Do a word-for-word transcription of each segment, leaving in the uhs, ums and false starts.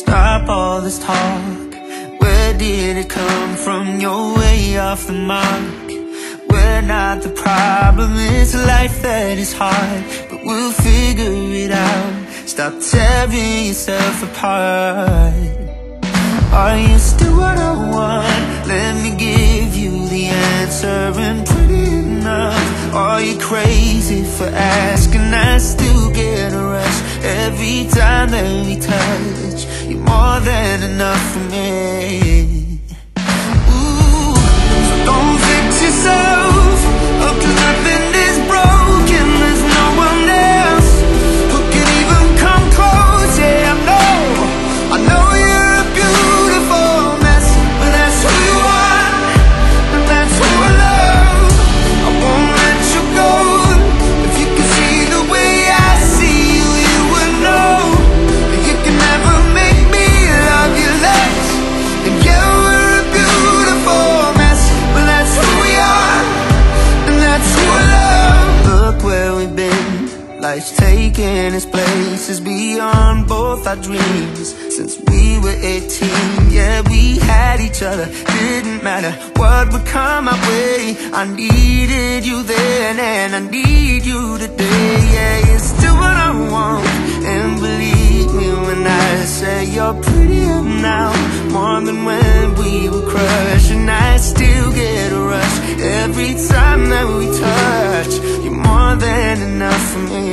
Stop all this talk. Where did it come from? You're way off the mark. We're not the problem, it's life that is hard, but we'll figure it out. Stop tearing yourself apart. Are you still what I want? Let me give you the answer, and pretty enough. Are you crazy for asking? I still get a rush every time that we touch. You're more than enough for me. Ooh, so don't fix yourself, oh, 'cause nothing is broken. There's no one else who can even come close. Yeah, I know, I know you're a beautiful mess, but that's who you are, and that's who I love. I won't let you go. If you could see the way I see you, you would know that you can never make me love you less. And yeah, we're a beautiful mess, but that's who we are, and that's who I love. Look where we've been. Life's taken its places beyond both our dreams. Since we were eighteen, yeah, we had each other. Didn't matter what would come our way. I needed you then, and I need you today. Yeah, you're still what I want, and believe me when I say you're prettier now, more than when we were crushed. And I still get a rush every time that we touch. You're more than enough for me.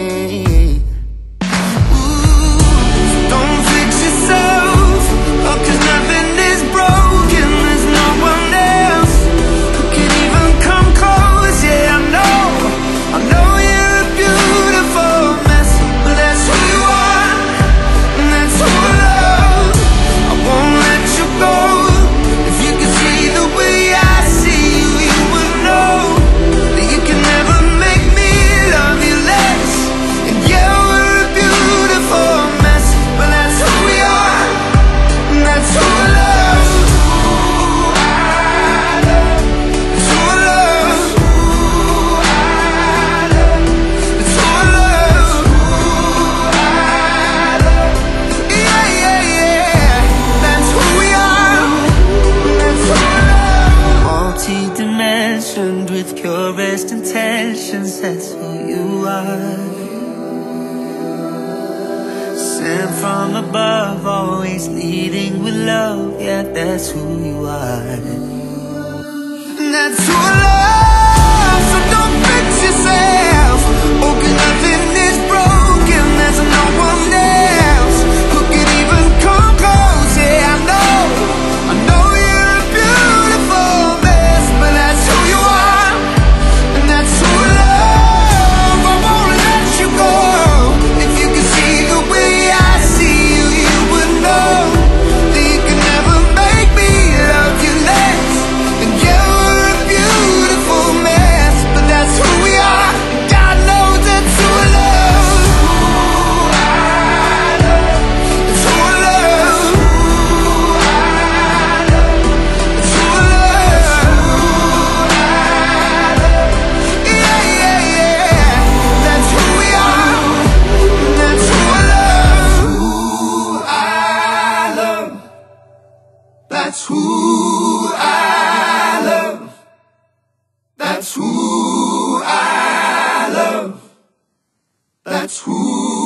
Don't fix yourself, oh, 'cause nothing is broken. There's no one else who can even come close. Yeah, I know, I know you're a beautiful mess, but that's who you are, and that's who I love. I won't let you go. If you could see the way I see you, you would know that you can never make me love you less. And yeah, we're a beautiful mess, but that's who we are, and that's who I love. That's who I love. That's who I love. Yeah, yeah, yeah. That's who we are, and that's who I love. Multi-dimensioned with purest intentions, that's who you are. Sent from above, always leading with love. Yeah, that's who you are, and that's who I love. So don't fix yourself, oh, 'cause nothing is broken. There's no one else who can even come close. Yeah, I know, I know you're a beautiful mess, but that's who you are, and that's who I love. I won't let you go. If you could see the way I see you, you would know that you can never make me love you less. And yeah, we're a beautiful mess, but that's who we are. God knows that's who I love. It's who I love. It's who I love. Yeah, yeah, yeah. That's who we are, and that's who I love. Who I love. That's who I love. That's who I love. That's who